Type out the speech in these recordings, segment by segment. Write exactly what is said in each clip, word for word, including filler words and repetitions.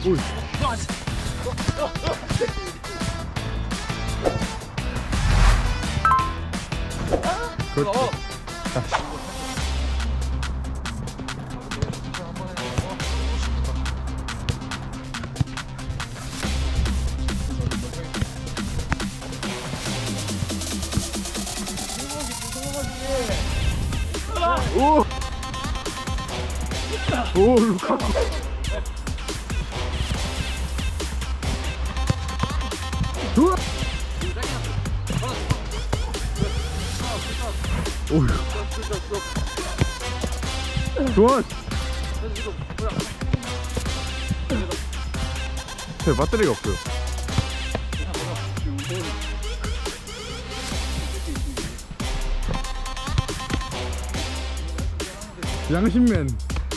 오이. 그렇지. 오! 오, 루카쿠. 좋아! 오유. 좋아! 제 배터리가 없어요. 양심맨.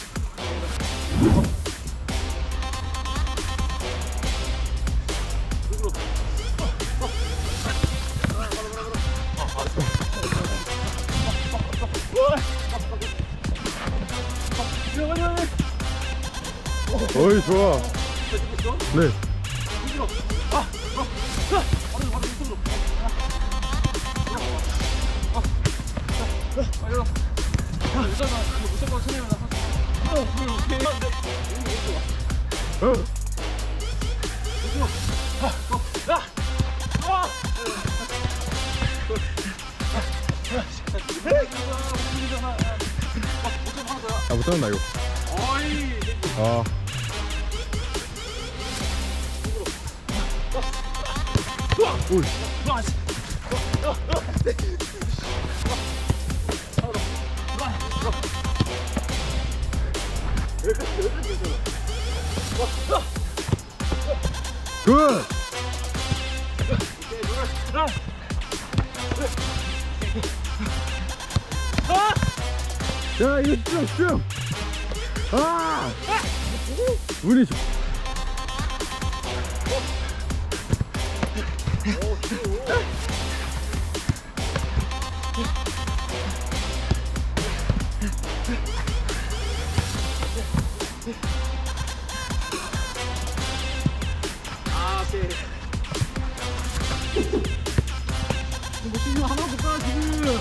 어이, 좋아. 네. 무조건 손해면 나 어, 오케이. 어. 아, 못한다 이거. 아. 오. 굿! 야, 이거 쭉, 쭉! 아! 운이 좋. 아, 오케이. 뭐 지금 하나 볼까 지금?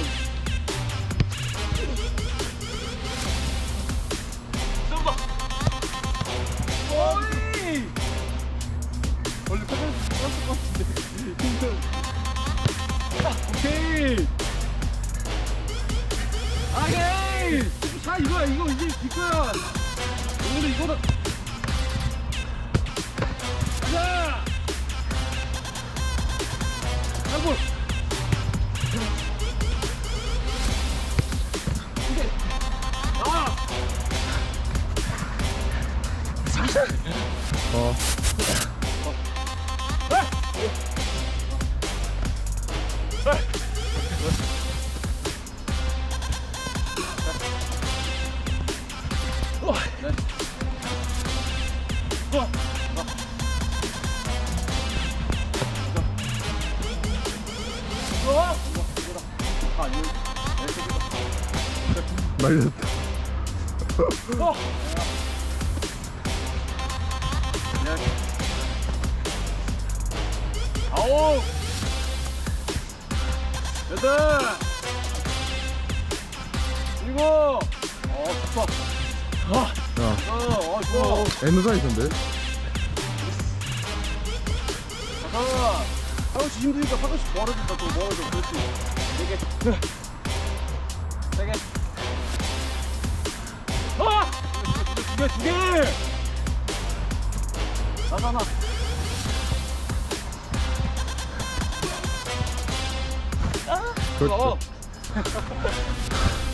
잠깐만. 어이. 원래 패널 들었을 것 같은데. 오케이. 오케이. 자, 이거야, 이거 이제 이거야. 오늘은 이거다. 가자. 한골. 이게. 아. 어. 말렸다. 어. 아홉, 여덟, 일곱. 어, 좋다. 아, 야, 어, 어, 좋아. 에너사이즈인데? 잠깐만. 하루씩 힘드니까 하루씩 멀어진다. 또 멀어져. 그렇지. 네 개. 세 개. 아! 두 개, 두 개, 두 개. 하나, 하나. 그렇죠.